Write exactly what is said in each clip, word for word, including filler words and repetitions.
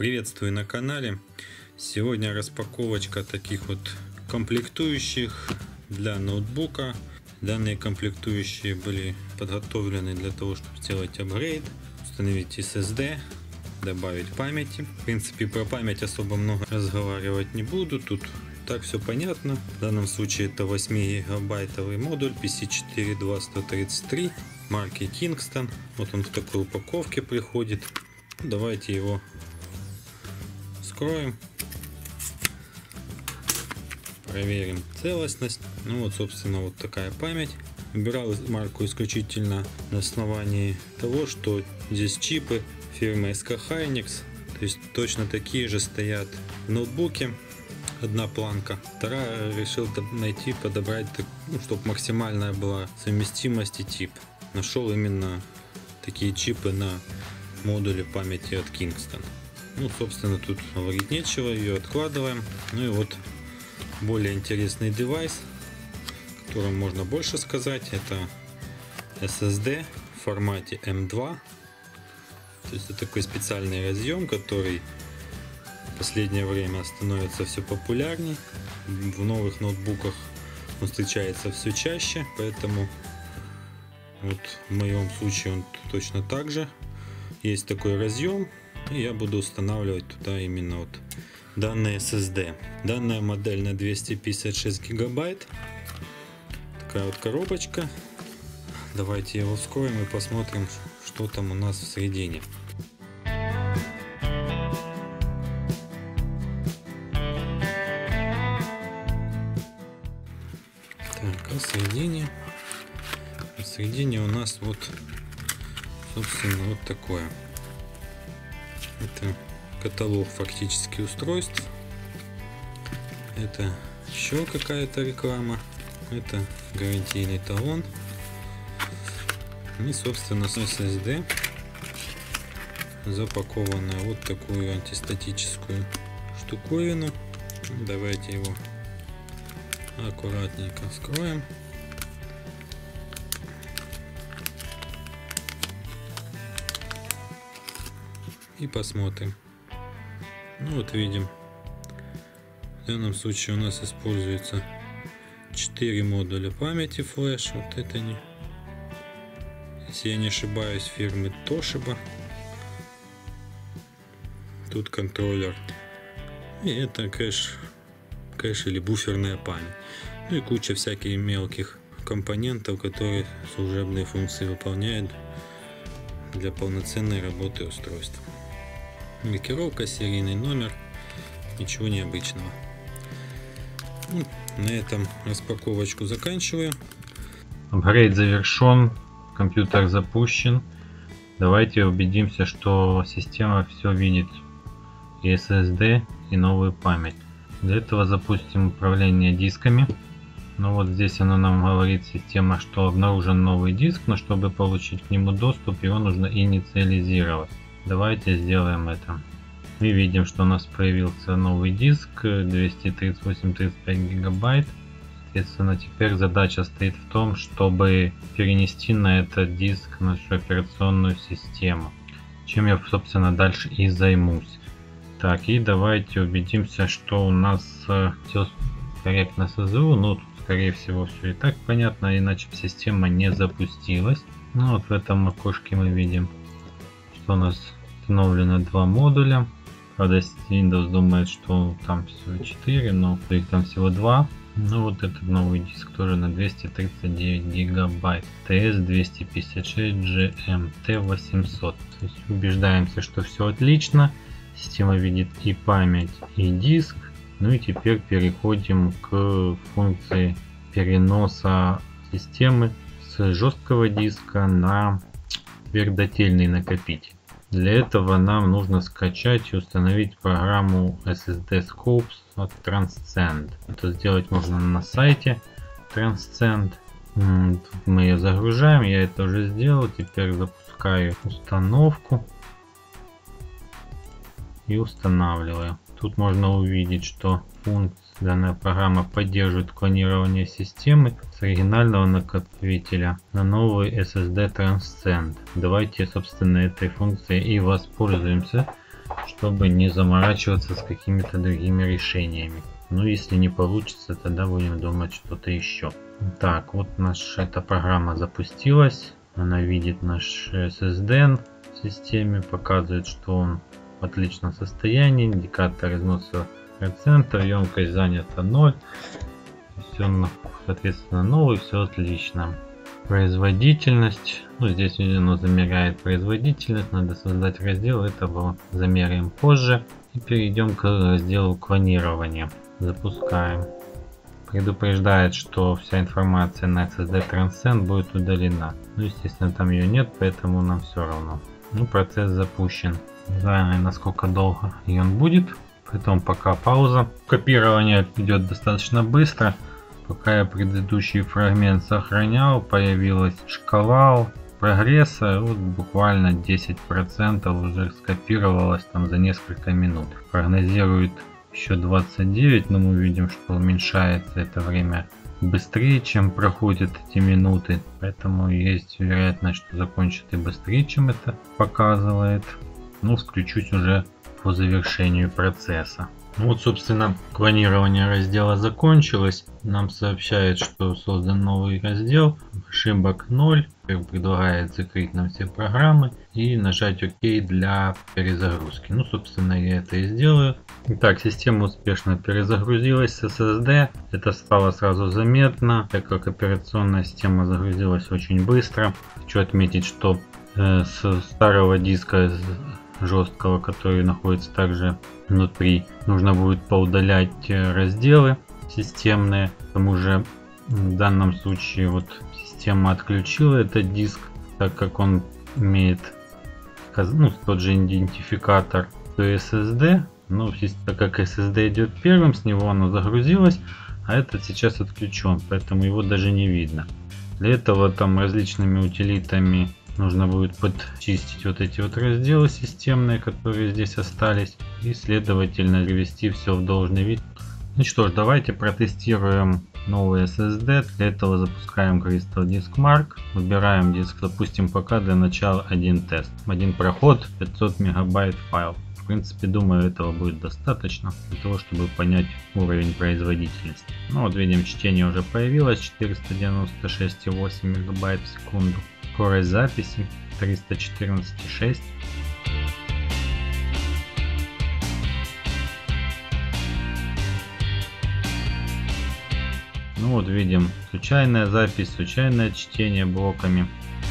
Приветствую на канале. Сегодня распаковочка таких вот комплектующих для ноутбука. Данные комплектующие были подготовлены для того, чтобы сделать апгрейд, установить эс эс ди, добавить памяти. В принципе, про память особо много разговаривать не буду. Тут так все понятно. В данном случае это восьмигигабайтовый модуль пи си четыре два сто тридцать три марки Kingston. Вот он в такой упаковке приходит. Давайте его вскроем, проверим целостность. Ну вот, собственно, вот такая память. Выбирал марку исключительно на основании того, что здесь чипы фирмы эс кей Hynix, то есть точно такие же стоят в ноутбуке. Одна планка. Вторая решил найти, подобрать, ну, чтобы максимальная была совместимость и тип. Нашел именно такие чипы на модуле памяти от Kingston. Ну, собственно, тут говорить нечего, ее откладываем. Ну и вот более интересный девайс, о котором можно больше сказать, это эс эс ди в формате эм два. То есть это такой специальный разъем, который в последнее время становится все популярней. В новых ноутбуках он встречается все чаще, поэтому вот в моем случае он точно так же. Есть такой разъем, и я буду устанавливать туда именно вот данный эс эс ди. Данная модель на двести пятьдесят шесть гигабайт. Такая вот коробочка. Давайте его вскроем и посмотрим, что там у нас в середине. Так, а в середине, в середине у нас вот, собственно, вот такое. Это каталог фактически устройств. Это еще какая-то реклама. Это гарантийный талон. И, собственно, эс эс ди запакованная вот такую антистатическую штуковину. Давайте его аккуратненько вскроем. И посмотрим. Ну вот видим, в данном случае у нас используется четыре модуля памяти флеш. Вот это не, если я не ошибаюсь, фирмы Toshiba. Тут контроллер. И это кэш, кэш или буферная память. Ну и куча всяких мелких компонентов, которые служебные функции выполняют для полноценной работы устройства. Маркировка, серийный номер, ничего необычного. Ну, на этом распаковочку заканчиваю. Апгрейд завершен, компьютер запущен. Давайте убедимся, что система все видит, и эс эс ди, и новую память. Для этого запустим управление дисками. Ну вот здесь оно нам говорит, система, что обнаружен новый диск, но чтобы получить к нему доступ, его нужно инициализировать. Давайте сделаем это. Мы видим, что у нас появился новый диск двести тридцать восемь тридцать пять гигабайт. Соответственно, теперь задача стоит в том, чтобы перенести на этот диск нашу операционную систему. Чем я, собственно, дальше и займусь. Так, и давайте убедимся, что у нас все корректно с эй зэ ю. Ну, тут, скорее всего, все и так понятно, иначе система не запустилась. Ну, вот в этом окошке мы видим, что у нас установлено два модуля. Правда, Windows думает, что там всего четыре, но их там всего два. Ну вот этот новый диск тоже на двести тридцать девять гигабайт. ти эс двести пятьдесят шесть джи эм ти восемьсот. То есть убеждаемся, что все отлично. Система видит и память, и диск. Ну и теперь переходим к функции переноса системы с жесткого диска на твердотельный накопитель. Для этого нам нужно скачать и установить программу эс эс ди Scopes от Transcend. Это сделать можно на сайте Transcend. Тут мы ее загружаем, я это уже сделал. Теперь запускаю установку и устанавливаю. Тут можно увидеть, что функция, данная программа поддерживает клонирование системы с оригинального накопителя на новый эс эс ди Transcend. Давайте, собственно, этой функцией и воспользуемся. чтобы не заморачиваться с какими-то другими решениями. Ну, если не получится, тогда будем думать что-то еще. Так, вот наша эта программа запустилась. Она видит наш эс эс ди в системе, показывает, что он в отличном состоянии. Индикатор износа процентов, емкость занята ноль. Все, соответственно, новый, все отлично. Производительность. Ну, здесь оно замеряет производительность. Надо создать раздел, этого замеряем позже. И перейдем к разделу клонирования. Запускаем. Предупреждает, что вся информация на эс эс ди Transcend будет удалена. Ну, естественно, там ее нет, поэтому нам все равно. Ну, процесс запущен. Не знаю, насколько долго и он будет. Поэтому пока пауза. Копирование идет достаточно быстро. Пока я предыдущий фрагмент сохранял, появилась шкала прогресса. Вот буквально десять процентов уже скопировалось там за несколько минут. Прогнозирует еще двадцать девять, но мы видим, что уменьшается это время быстрее, чем проходят эти минуты. Поэтому есть вероятность, что закончит и быстрее, чем это показывает. Ну, включусь уже по завершению процесса. Ну вот, собственно, клонирование раздела закончилось. Нам сообщает, что создан новый раздел. Ошибок ноль. Предлагает закрыть нам все программы и нажать ОК для перезагрузки. Ну, собственно, я это и сделаю. Итак, система успешно перезагрузилась с эс эс ди. Это стало сразу заметно, так как операционная система загрузилась очень быстро. Хочу отметить, что э, с старого диска жесткого, который находится также внутри, нужно будет поудалять разделы системные. К тому же в данном случае вот система отключила этот диск, так как он имеет, ну, тот же идентификатор, то эс эс ди. Но так как эс эс ди идет первым, с него оно загрузилось, а этот сейчас отключен, поэтому его даже не видно. Для этого там различными утилитами нужно будет подчистить вот эти вот разделы системные, которые здесь остались, и следовательно привести все в должный вид. Ну что ж, давайте протестируем новый эс эс ди. Для этого запускаем Crystal Disk Mark, выбираем диск, допустим, пока для начала один тест, один проход, пятьсот мегабайт файл. В принципе, думаю, этого будет достаточно для того, чтобы понять уровень производительности. Ну вот видим, чтение уже появилось, четыреста девяносто шесть и восемь мегабайт в секунду. Скорость записи триста четырнадцать и шесть. Ну вот видим, случайная запись, случайное чтение блоками.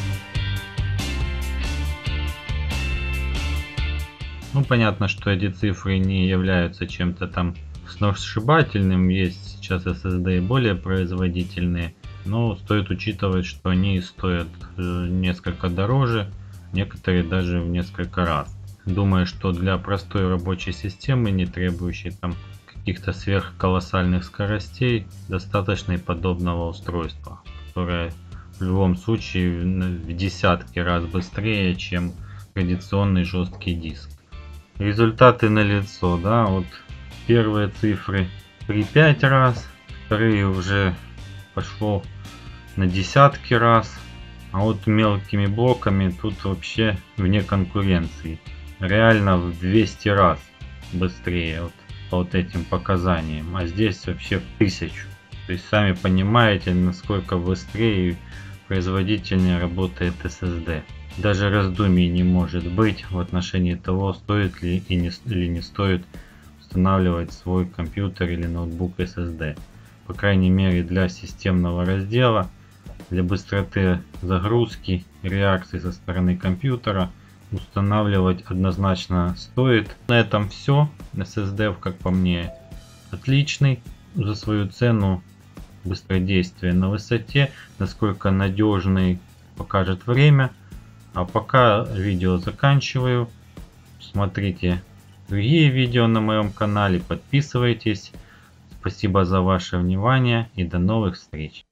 Ну, понятно, что эти цифры не являются чем-то там сногсшибательным. Есть сейчас эс эс ди более производительные. Но стоит учитывать, что они стоят несколько дороже, некоторые даже в несколько раз. Думаю, что для простой рабочей системы, не требующей там каких-то сверхколоссальных скоростей, достаточно и подобного устройства, которое в любом случае в десятки раз быстрее, чем традиционный жесткий диск. Результаты налицо, да, вот первые цифры три-пять раз, вторые уже пошло на десятки раз, а вот мелкими блоками тут вообще вне конкуренции, реально в двести раз быстрее вот по вот этим показаниям, а здесь вообще в тысячу. То есть сами понимаете, насколько быстрее и производительнее работает эс эс ди. Даже раздумий не может быть в отношении того, стоит ли и не, или не стоит устанавливать свой компьютер или ноутбук эс эс ди. По крайней мере, для системного раздела, для быстроты загрузки и реакции со стороны компьютера устанавливать однозначно стоит. На этом все. эс эс ди, как по мне, отличный. За свою цену, быстродействие на высоте, насколько надежный, покажет время. А пока видео заканчиваю. Смотрите другие видео на моем канале, подписывайтесь. Спасибо за ваше внимание и до новых встреч.